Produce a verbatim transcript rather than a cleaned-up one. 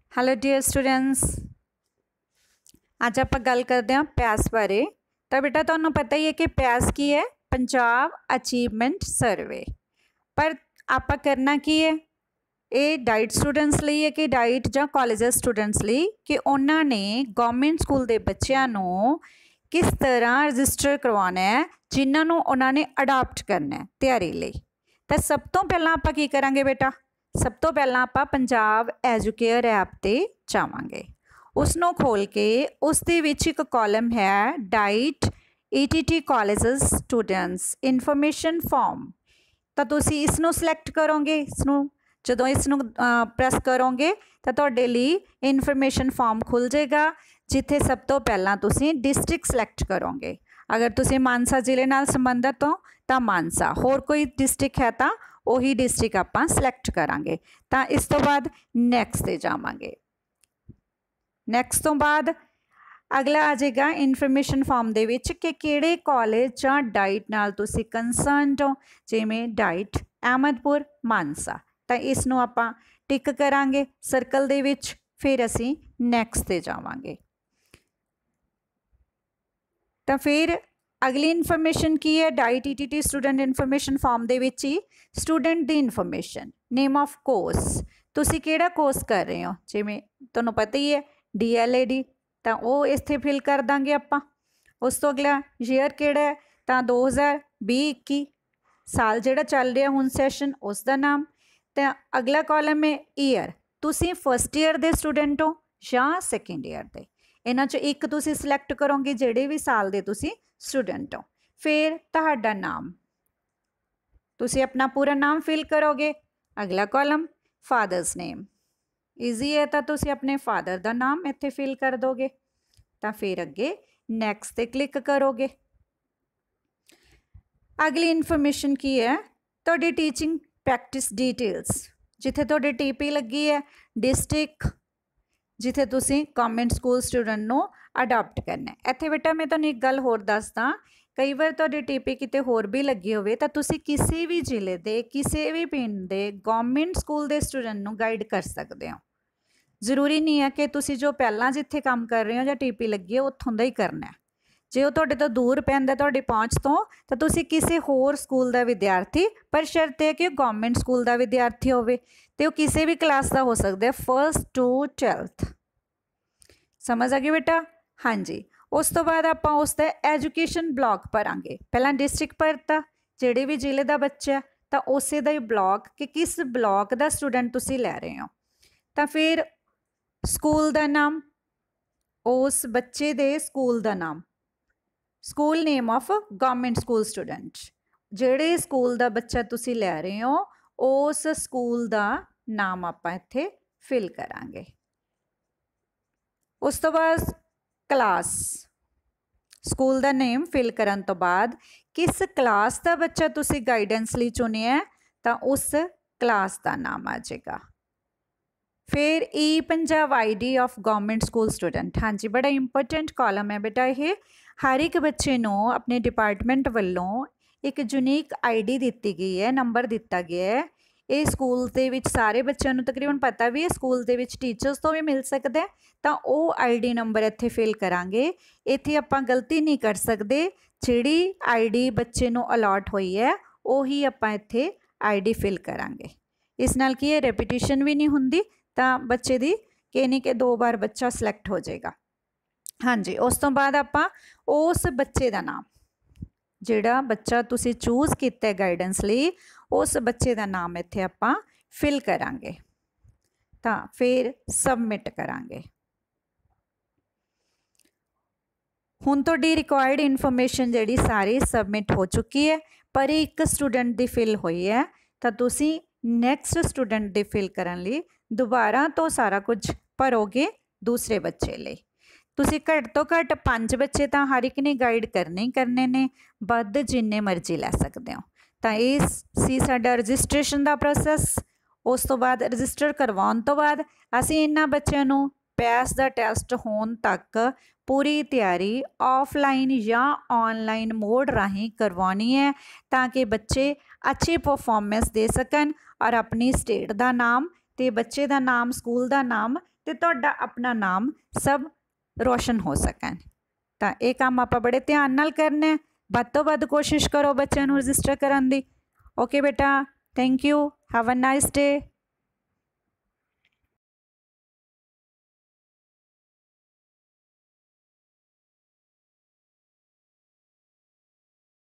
Hello dear students, अज आप गल करते हैं पैस बारे। तो बेटा तुहानू पता ही है कि पैस की है पंजाब अचीवमेंट सर्वे। पर आप करना की है, ये डाइट स्टूडेंट्स लिए है कि डाइट जां कॉलेज स्टूडेंट्स लिए कि उन्होंने गवर्नमेंट स्कूल के बच्चों को किस तरह रजिस्टर करवाना है जिन्होंने उन्होंने अडॉप्ट करना है तैयारी लिए। तो सब तो पहला आप की करांगे बेटा, सब तो पहला आप पंजाब एजुकेयर ऐप ते जावांगे। उसनों खोल के उस दे विच एक कॉलम है DIET E T T colleges students information form. तो तुसी इसनों सिलेक्ट करोगे, इसनों जदों इसनों प्रेस करोगे तो तुहाडे लई इनफॉर्मेशन फॉर्म खुल जाएगा, जिथे सब तो पहला तुसी डिस्ट्रिक्ट सिलेक्ट करोगे। अगर तुसी मानसा जिले नाल संबंधित हो तो मानसा, होर कोई डिस्ट्रिक्ट है तो वही डिस्ट्रिक्ट आप सिलेक्ट करांगे। तो इस तो बाद नैक्सट ते जावांगे। नैक्सट तो बाद अगला आ जाएगा इनफॉर्मेशन फॉर्म दे विच कि किहड़े कॉलेज जां डाइट नाल तुसी कंसर्नड हो, जिवें डाइट अहमदपुर मानसा। तो इसनों आपां टिक करांगे सर्कल दे विच, फिर असीं नैक्सट ते जावांगे। तो फिर अगली इनफॉर्मेशन की है DIET E T T student information form दे विच ही स्टूडेंट दी इनफॉर्मेशन, नेम ऑफ कोर्स, तुसी केड़ा कोर्स कर रहे हो, जिवें तुहानूं पता ही है डी एल ए डी, तो वो इत्थे फिल कर देंगे आपां। उस तो अगला ईयर केड़ा है तो दो हज़ार भी इक्की साल जिहड़ा चल रहा हुण सैशन उसका नाम। तो अगला कॉलम है ईयर, तुसी फर्स्ट ईयर दे स्टूडेंट हो या सैकेंड ईयर दे, इन्हां चों एक तुसी सिलेक्ट करोगे जिहड़े भी साल दे तुसी स्टूडेंट हो। फिर तुहाडा नाम, तुसी अपना पूरा नाम फिल करोगे। अगला कॉलम फादर्स नेम, ईजी है तो तुसी अपने फादर का नाम इत्थे फिल कर दोगे। तो फिर अगे नैक्सट ते क्लिक करोगे। अगली इनफॉर्मेशन की है तुहाडी टीचिंग प्रैक्टिस डिटेल्स, जिथे तुहाडी टी पी लगी है, डिस्ट्रिक्ट जिथे तुसी कॉन्वेंट स्कूल स्टूडेंट नूं अडॉप्ट करना है। इत्थे बेटा मैं तुहानूं एक गल होर दसदा, कई बार तुहाडी टी पी किते होर भी लगी होवे तो तुसी किसी भी जिले दे किसी भी पिंड दे गवर्नमेंट स्कूल दे स्टूडेंट नूं गाइड कर सकते हो। जरूरी नहीं है कि तुसी जो पहला जिथे काम कर रहे हो या टी पी लगी है उत्थों दा ही करना है। जे वो तुहाडे तो दूर पैंदा तुहाडी पहुँच तो तो तुसी किसी होर स्कूल का विद्यार्थी, पर शर्त है कि गवर्नमेंट स्कूल का विद्यार्थी होवे ते वो किसी भी क्लास का हो सकता है, फर्स्ट टू ट्वेल्थ। समझ आ गई बेटा? हाँ जी। उस तो बाद आप उसका एजुकेशन ब्लॉक भरांगे। पहला डिस्ट्रिक्ट भरता जिहड़े भी जिले का बच्चा तो उस दा ही ब्लॉक कि किस ब्लॉक का स्टूडेंट तुसी लै रहे हो। तो फिर स्कूल का नाम, उस बच्चे दे स्कूल का नाम, school name of government school student, जिहड़े स्कूल का बच्चा तुसी लै रहे हो उस स्कूल का नाम आपां इत्थे फिल करांगे। उस तो बाद क्लास, स्कूल का नेम फिल करन तो बाद किस क्लास का बच्चा तुसी गाइडेंस लई चुनिया है तो उस क्लास का नाम आ जाएगा। फिर e Punjab I D of government school student, हाँ जी बड़ा इंपोर्टेंट कॉलम है बेटा ये। हर एक बच्चे नूं अपने डिपार्टमेंट वालों एक यूनीक आई डी दिती गई है, नंबर दिता गया है। ये स्कूल के विच सारे बच्चों को तकरीबन पता भी है, स्कूल के विच टीचर्स तो भी मिल सकता है। तो वो आई डी नंबर इत्थे फिल करांगे। इत्थे आपां गलती नहीं कर सकते, जिहड़ी आई डी बच्चे नूं अलॉट हुई है उही आपां इत्थे आई डी फिल करांगे। इस नाल की है रेपीटिशन भी नहीं हुंदी, तो बच्चे दी कि नहीं कि दो बार बच्चा सिलेक्ट हो जाएगा। हाँ जी। उस तो बाद आपां उस बच्चे का नाम, जिहड़ा बच्चा तुसी चूज किया है गाइडेंस लई, उस बच्चे का नाम इत्थे आपां फिल करांगे। तो फिर सबमिट करांगे। हुण तुहाडी रिक्वायर्ड इनफॉर्मेशन जिहड़ी सारी सबमिट हो चुकी है, पर एक स्टूडेंट दी फिल हुई है। तो तुसी नैक्सट स्टूडेंट दी फिल करन लई दोबारा तो सारा कुछ भरोगे दूसरे बच्चे लई। तुसी घट तो घट पांच बच्चे तो हर एक ने गाइड करने ही करने ने, वध जिन्ने मर्जी लै सकते हो। तो ये सी साडा रजिस्ट्रेशन का प्रोसैस। उस तो बाद रजिस्टर करवाउण तो बाद असीं इन्हां बच्चों नूं पैस का टैसट होने तक पूरी तैयारी ऑफलाइन या ऑनलाइन मोड राही करवानी है, ताकि बच्चे अच्छी परफॉर्मेंस दे सकन और अपनी स्टेट का नाम तो बच्चे का नाम, स्कूल का नाम ਤੇ ਤੁਹਾਡਾ ਆਪਣਾ ਨਾਮ ਸਭ ਰੋਸ਼ਨ ਹੋ ਸਕਣ। ਤਾਂ ਇਹ ਕੰਮ ਆਪਾਂ ਬੜੇ ਧਿਆਨ ਨਾਲ ਕਰਨਾ ਹੈ। ਵੱਧ ਤੋਂ ਵੱਧ ਕੋਸ਼ਿਸ਼ ਕਰੋ ਬੱਚਿਆਂ ਨੂੰ ਰਜਿਸਟਰ ਕਰਨ ਦੀ। ਓਕੇ ਬੇਟਾ, thank you, have a nice day.